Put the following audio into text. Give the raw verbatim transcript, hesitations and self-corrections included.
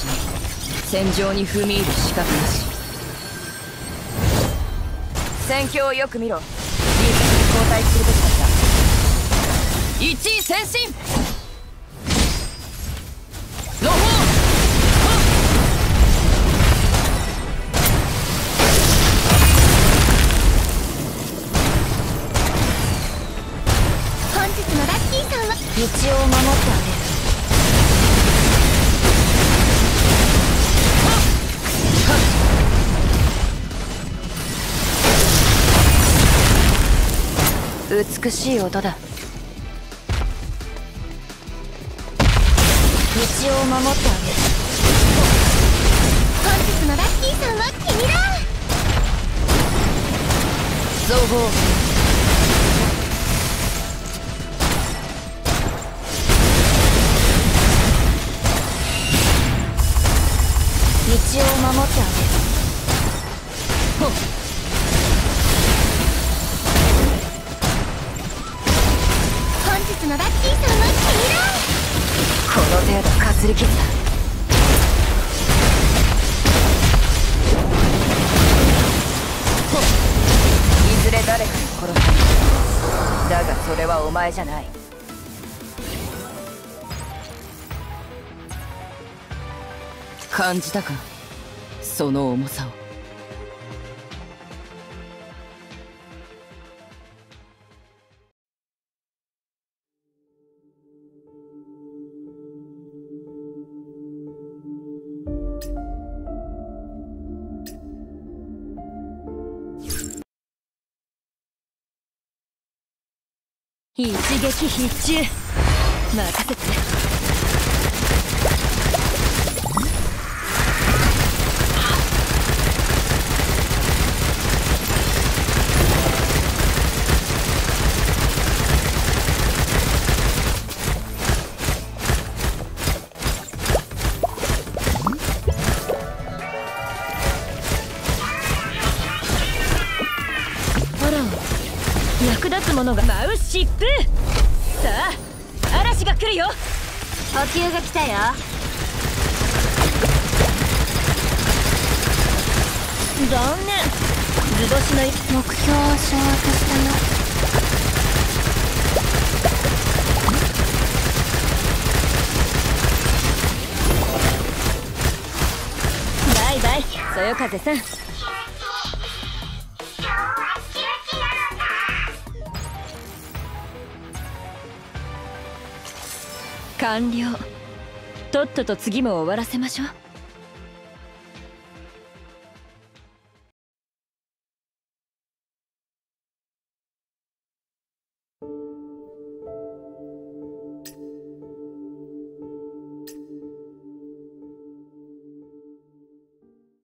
しない。戦場に踏み入る資格なし。戦況をよく見ろ。いい先に交代するべきだった。一位先進。ロホー。 本日のラッキーさんは道を守ってあげる。美しい音だ。道を守ってあげる。 本日のラッキーさんは君だ。 造法。道を守ってあげる。ほっ。 本日のラッキーさんは君だ。 この程度かすり傷だ。ほっ。いずれ誰かに殺される。だがそれはお前じゃない。感じたか、その重さを。一撃必中。任せて。役立つものが舞う疾風。さあ嵐が来るよ。 補給が来たよ。 残念。図星の目標を掌握したよ。 バイバイそよ風さん。完了。とっとと次も終わらせましょう。